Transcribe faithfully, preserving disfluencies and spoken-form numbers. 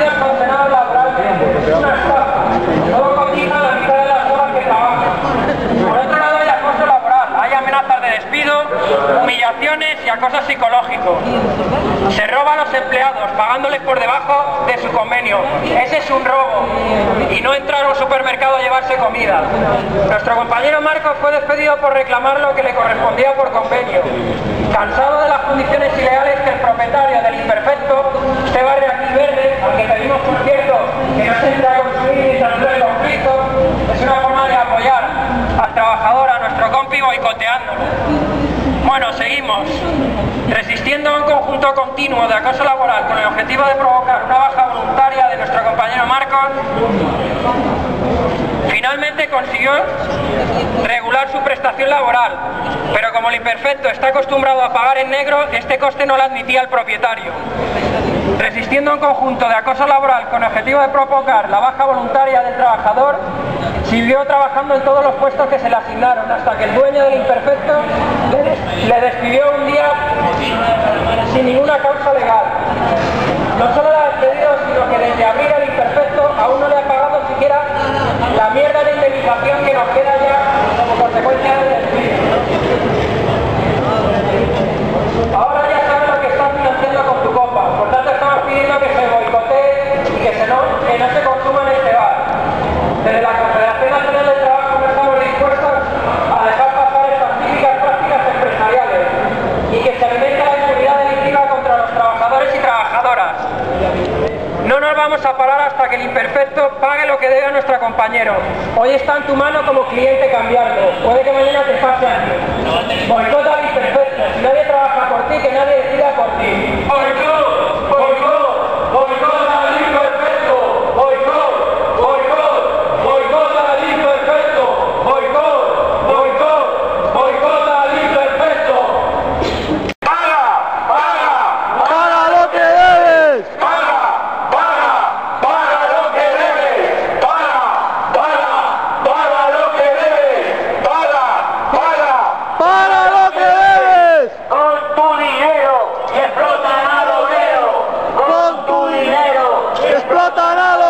sido condenados laboralmente. Es una estafa. Todo cotiza la mitad de las horas que trabajan. Por otro lado hay acoso laboral. Hay amenazas de despido, humillaciones y acoso psicológico. Se roba a los empleados pagándoles por debajo de su convenio. Ese es un robo. Y no entrar a un supermercado a llevarse comida. Nuestro compañero Marcos fue despedido por reclamar lo que le correspondía por convenio. Cansado de las condiciones ilegales que el propietario del imperfecto, este barrio aquí verde, al que pedimos por cierto que no se entre a construir ni salir del conflicto, es una forma de apoyar al trabajador, a nuestro compi, boicoteándolo. Bueno, seguimos. Resistiendo a un conjunto continuo de acoso laboral con el objetivo de provocar una baja voluntaria de nuestro compañero Marcos, finalmente consiguió regular su prestación laboral, pero como el imperfecto está acostumbrado a pagar en negro, este coste no lo admitía el propietario. Resistiendo a un conjunto de acoso laboral con el objetivo de provocar la baja voluntaria del trabajador, siguió trabajando en todos los puestos que se le asignaron, hasta que el dueño del imperfecto le despidió un día sin ninguna causa legal. No solo le ha despedido, sino que desde abril el imperfecto aún no le ha pagado siquiera la mierda de indemnización que nos queda ya como consecuencia del despido. Ahora ya sabes lo que estás financiando con tu compa, por tanto estamos pidiendo que se boicotee y que, se no, que no se consuma en este bar. Desde la Confederación Nacional del Trabajo no estamos dispuestos a dejar pasar estas típicas prácticas empresariales y que se alimente la impunidad delictiva contra los trabajadores y trabajadoras. No nos vamos a parar hasta que el imperfecto pague lo que debe a nuestro compañero. Hoy está en tu mano como cliente cambiarlo. Puede que mañana te pase a ti. Boicota al imperfecto. Si nadie trabaja por ti, que nadie decida por ti. Boicot, boicot, boicota al imperfecto. Boicot, boicot, boicota al imperfecto. Boicot, boicot, boicota al imperfecto. ¡Paga, paga, ¡Paga lo que debes! ¡Paga lo que debes! Con tu dinero y explotan al obrero. Con tu dinero explotan a los